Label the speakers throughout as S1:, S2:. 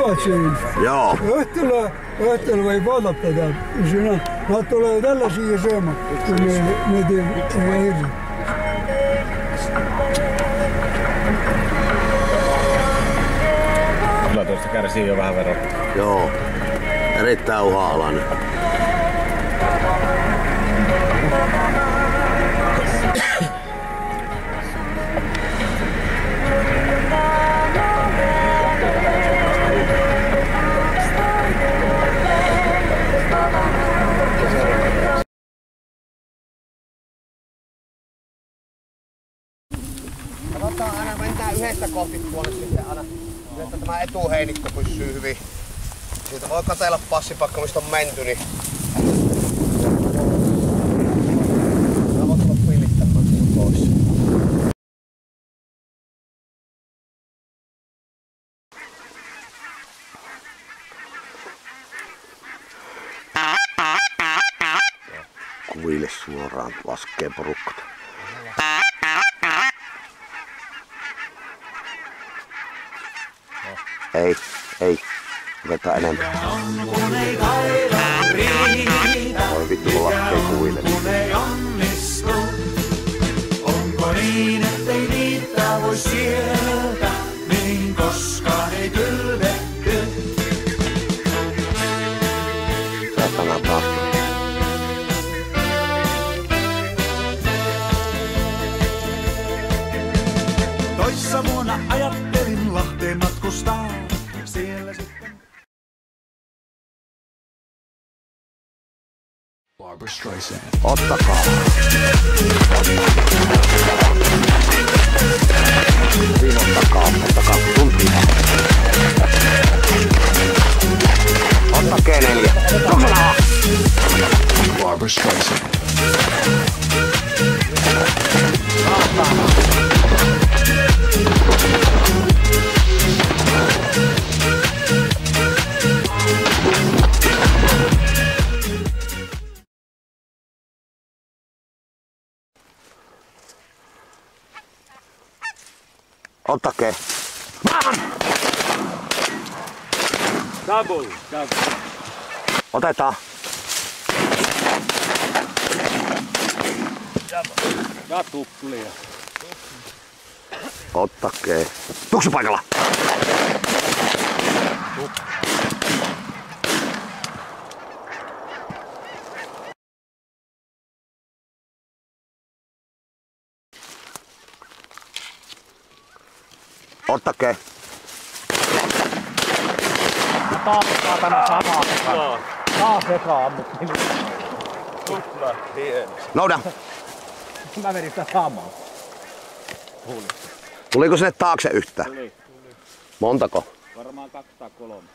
S1: Ruotsiin.
S2: Joo.
S1: Õhtul võib oodata. Nad tulevad jälle siia sööma, kui me teeme hirmu.
S3: Kyllä tuosta kärsii jo vähän verran.
S2: Joo. Erittäin uha-alainen. Katsotaan aina, mennään yhdestä kohti tuonne sitten aina, että tämä etuheinikko pysyy hyvin. Siitä voi katsella passipakka, mistä on menty, niin mä voin tulla pillittämään pois. Kuville suoraan laskee porukkat. Ei. Otetaan enemmän. Voi vittu, kun laskee kuville.
S4: Onko niin, ettei niitä voi sieltä, niin koskaan ei kylvetty.
S2: Saatana taas.
S4: Toissa vuonna ajattelin Lahteen matkustaa. Siellä sitten Barbra Streisand.
S2: Ottakaa. Ottakaa tuntia. Otta G4. Tuksana!
S4: Barbra Streisand.
S2: Ottakee.
S3: Double.
S2: Otetaan.
S3: Ja tuplia.
S2: Ottakee. Tuksupaikalla. Ottakee.
S3: Taas saatana samaa. Taas eka ammut. Tupla.
S2: Nouda.
S3: Mä vedin sitä samaa.
S2: Tuliko sinne taakse yhtään?
S3: Tuli.
S2: Montako?
S3: Varmaan 203.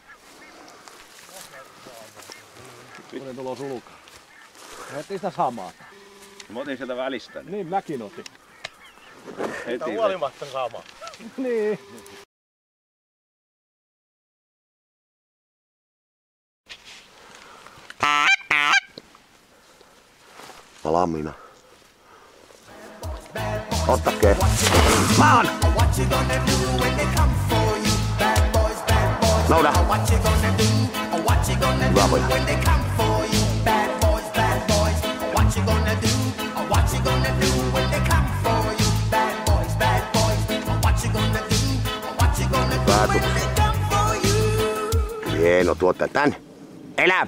S3: Tuli tulo sulkaa. Mä otin sitä samaa.
S5: Mä otin sieltä välistä.
S3: Niin mäkin otin.
S5: Heti
S3: huolimatta sama. Niin.
S2: Valmiina. Ottakee. Maan! Nouda. Hyvä poja. Hieno tuottaja. Tän. Elä!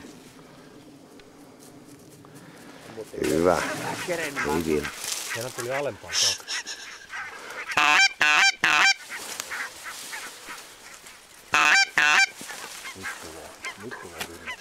S2: Hyvä. Ei vielä.
S3: Siellä tuli alempaa. Nyt tulee hyvin.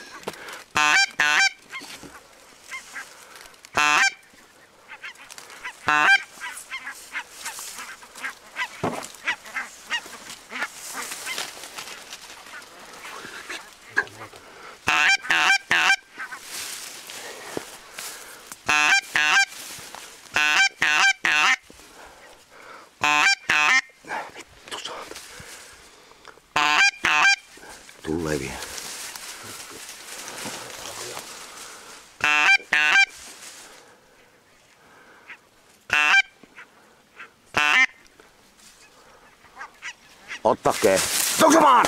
S2: Tulee vielä. Ottakee. Tuksumaan!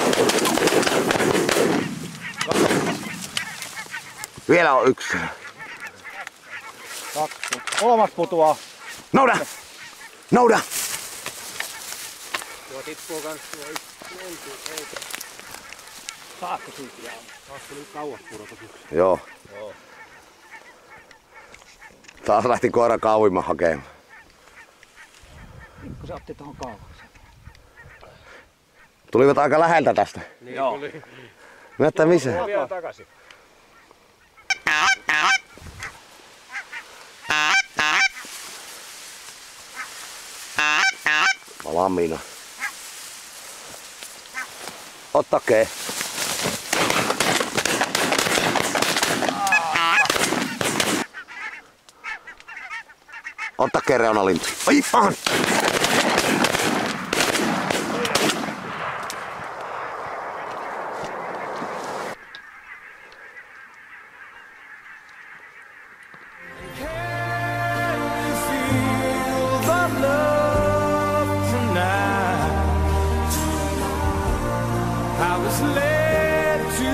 S2: Vielä on yksi.
S3: 2. Kolmas putoaa.
S2: Nouda! Nouda!
S3: Tuo tippuu kans tuo yksi menty, eikä. Saatko siitä jää? Saatko nyt kauas pudota yksi?
S2: Joo. Taas lähti koira kauimman hakemaan.
S3: Pikku se otti tohon kauaksi.
S2: Tulivat aika läheltä tästä.
S3: Niin, joo.
S2: Näyttää missä?
S3: Vielä takaisin.
S2: Valmiina. Ottakee. Ottakee reunalintu. Ai pahan!
S6: I was led to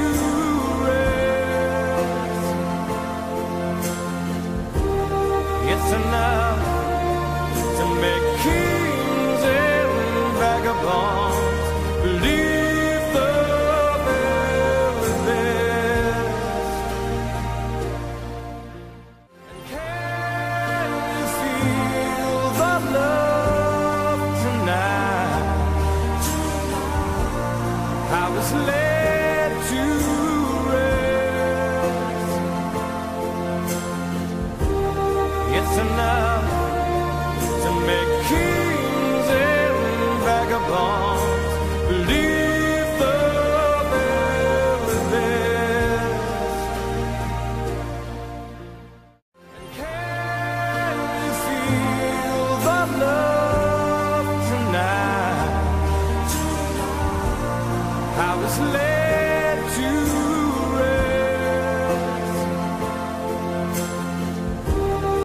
S6: rest. It's enough to make kings and vagabonds believe the very best. And can you feel the love tonight? I was led